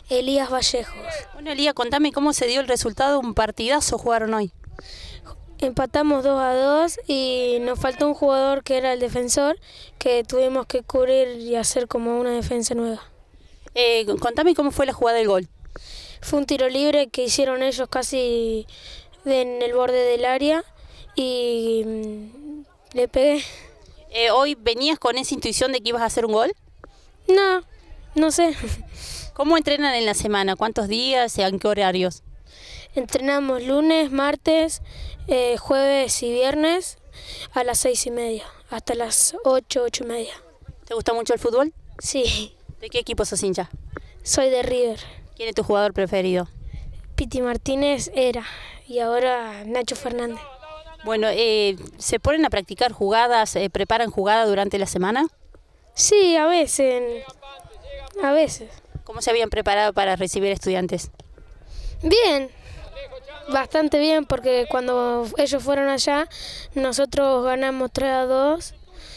Elías Vallejos. Bueno, Elías, contame cómo se dio el resultado, un partidazo jugaron hoy. Empatamos 2-2 y nos faltó un jugador que era el defensor, que tuvimos que cubrir y hacer como una defensa nueva. Contame cómo fue la jugada del gol. Fue un tiro libre que hicieron ellos casi en el borde del área y le pegué. ¿Hoy venías con esa intuición de que ibas a hacer un gol? No, no sé. ¿Cómo entrenan en la semana? ¿Cuántos días? ¿En qué horarios? Entrenamos lunes, martes, jueves y viernes a las 6:30, hasta las 8:30. ¿Te gusta mucho el fútbol? Sí, ¿De qué equipo sos hincha? soy de River. ¿Quién es tu jugador preferido? Piti Martínez era y ahora Nacho Fernández. Bueno, ¿se ponen a practicar jugadas, preparan jugadas durante la semana? Sí, a veces, a veces. ¿Cómo se habían preparado para recibir estudiantes? Bien, bastante bien, porque cuando ellos fueron allá, nosotros ganamos 3-2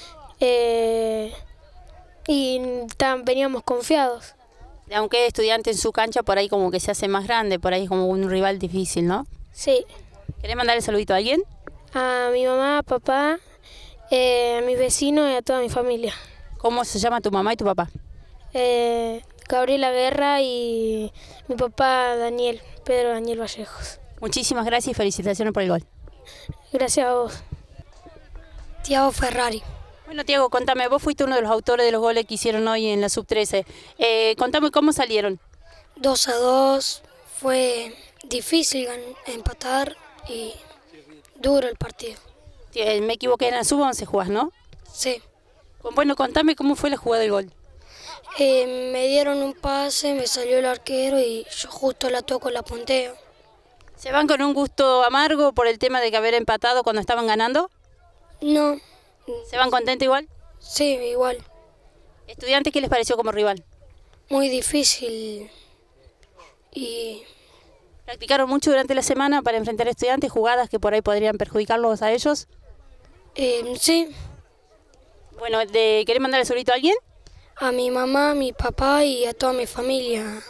y veníamos confiados. Aunque estudiante en su cancha, por ahí como que se hace más grande, por ahí es como un rival difícil, ¿no? Sí, ¿Querés mandarle saludito a alguien? a mi mamá, papá, a mis vecinos y a toda mi familia. ¿Cómo se llama tu mamá y tu papá? Gabriela Guerra y mi papá Daniel, Pedro Daniel Vallejos. Muchísimas gracias y felicitaciones por el gol. Gracias a vos. Tiago Ferrari. Bueno, Tiago, contame, vos fuiste uno de los autores de los goles que hicieron hoy en la Sub-13. Contame cómo salieron. 2-2, fue difícil empatar y duro el partido. Me equivoqué, en la Sub-11 jugás, ¿no? Sí. Bueno, contame cómo fue la jugada del gol. Me dieron un pase, me salió el arquero y yo justo la toco, la punteo. ¿Se van con un gusto amargo por el tema de que haber empatado cuando estaban ganando? No, ¿Se van contentos igual? sí, igual. ¿Estudiantes qué les pareció como rival? Muy difícil y ¿Practicaron mucho durante la semana para enfrentar a estudiantes, jugadas que por ahí podrían perjudicarlos a ellos? sí, Bueno, ¿querés mandar el saludito a alguien? a mi mamá, a mi papá y a toda mi familia.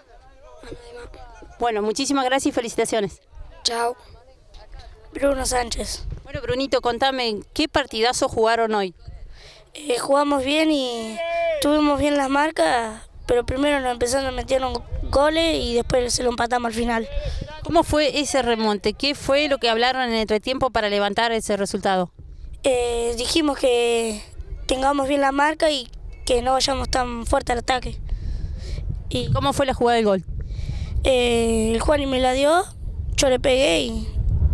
Bueno, muchísimas gracias y felicitaciones. Chao. Bruno Sánchez. Bueno, Brunito, contame, ¿qué partidazo jugaron hoy? Jugamos bien y tuvimos bien las marcas, pero primero nos empezaron metieron goles y después se lo empatamos al final. ¿Cómo fue ese remonte? ¿Qué fue lo que hablaron en el entretiempo para levantar ese resultado? Dijimos que tengamos bien la marca y que no vayamos tan fuerte al ataque. ¿Y cómo fue la jugada del gol? El Juani me la dio, yo le pegué y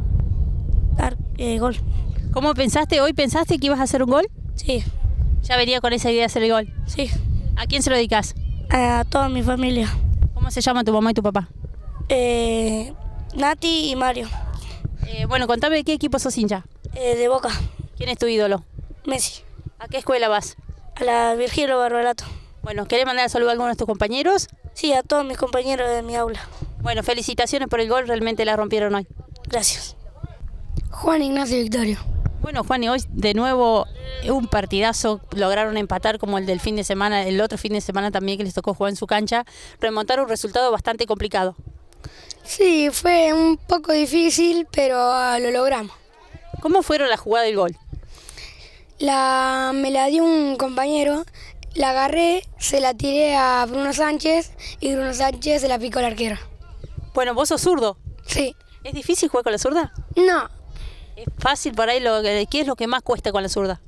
gol. ¿Cómo pensaste? ¿Hoy pensaste que ibas a hacer un gol? Sí, Ya venía con esa idea de hacer el gol. sí, ¿A quién se lo dedicas? a toda mi familia. ¿Cómo se llama tu mamá y tu papá? Nati y Mario, Bueno, contame de qué equipo sos hincha. de Boca, ¿Quién es tu ídolo? Messi, ¿A qué escuela vas? a la Virgilio Barbalato. Bueno, ¿querés mandar saludo a algunos de tus compañeros? Sí, a todos mis compañeros de mi aula. Bueno, felicitaciones por el gol, realmente la rompieron hoy. Gracias. Juan Ignacio Victorio. Bueno, Juan, y hoy de nuevo un partidazo, lograron empatar como el del fin de semana, el otro fin de semana también que les tocó jugar en su cancha, remontar un resultado bastante complicado. Sí, fue un poco difícil, pero lo logramos. ¿Cómo fueron la jugada del gol? Me la dio un compañero, la agarré, se la tiré a Bruno Sánchez y Bruno Sánchez se la picó al arquero. Bueno, vos sos zurdo. Sí. ¿Es difícil jugar con la zurda? No. ¿Es fácil por ahí? ¿Qué es lo que más cuesta con la zurda?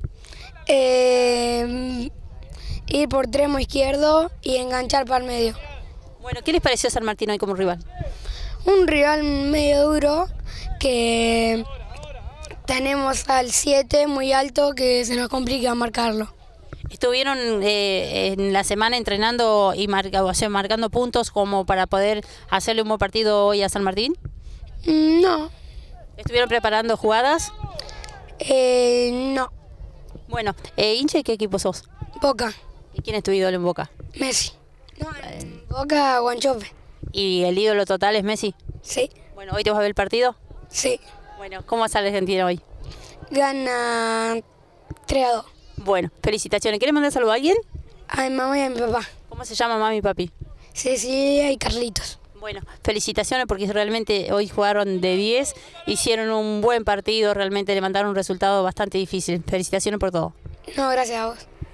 Ir por tremo izquierdo y enganchar para el medio. Bueno, ¿qué les pareció San Martín hoy como rival? Un rival medio duro que tenemos al 7 muy alto que se nos complica marcarlo. ¿Estuvieron en la semana entrenando y marcando puntos como para poder hacerle un buen partido hoy a San Martín? No. ¿Estuvieron preparando jugadas? No. Bueno, hincha, ¿de qué equipo sos? Boca. ¿Y quién es tu ídolo en Boca? Messi. No, en Boca, Guanchope. ¿Y el ídolo total es Messi? Sí. Bueno, ¿hoy te vas a ver el partido? Sí. Bueno, ¿cómo sale Argentina hoy? Gana 3-2. Bueno, felicitaciones. ¿Quieres mandar saludo a alguien? A mi mamá y a mi papá. ¿Cómo se llama mami y papi? Cecilia y Carlitos. Bueno, felicitaciones porque realmente hoy jugaron de 10, hicieron un buen partido, realmente le mandaron un resultado bastante difícil. Felicitaciones por todo. No, gracias a vos.